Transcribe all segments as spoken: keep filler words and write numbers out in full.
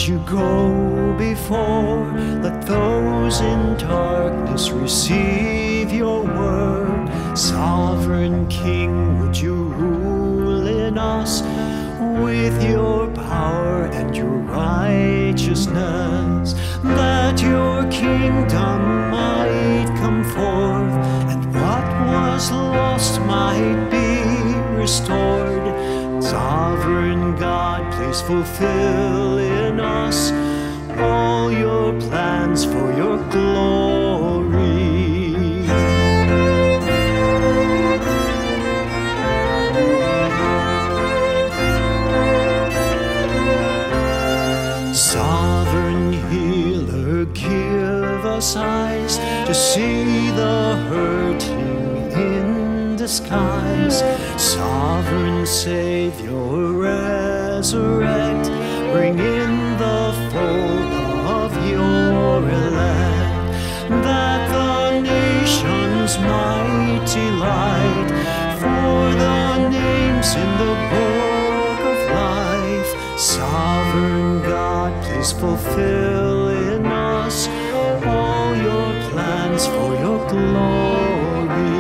As you go before, let those in darkness receive your word. Sovereign King, would you rule in us with your power and your righteousness, that your kingdom might come forth, and what was lost might be restored. Sovereign God, please fulfill in us all your plans for your glory. Sovereign healer, give us eyes to see the hurting in disguise. Sovereign Savior, resurrect, bring in the fold of your elect, that the nations might delight for the names in the book of life. Sovereign God, please fulfill in us all your plans for your glory.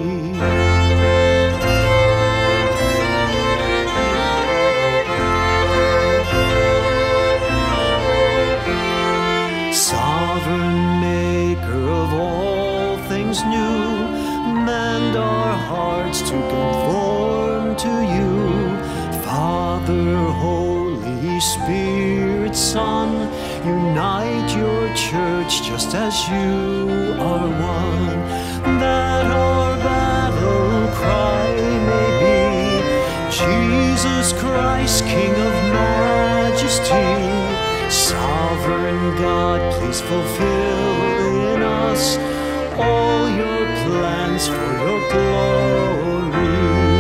Sovereign Maker of all things new, mend our hearts to conform to you. Father, Holy Spirit, Son, unite your church just as you are one, that our battle cry may be, Jesus Christ, King of majesty. Sovereign God, please fulfill in us all your plans for your glory.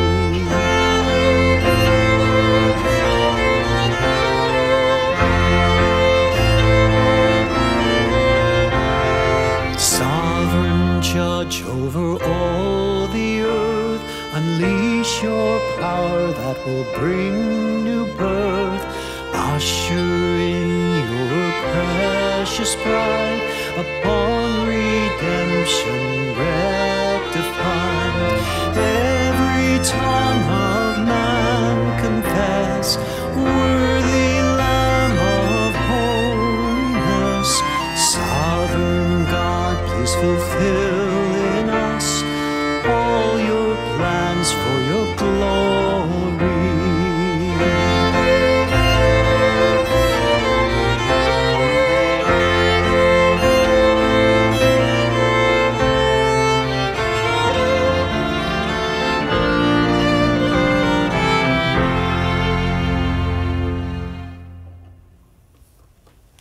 Sovereign Judge over all the earth, unleash your power that will bring new birth. Usher in your precious bride upon redemption rectified. Every tongue of man confess, worthy Lamb of holiness. Sovereign God, please fulfill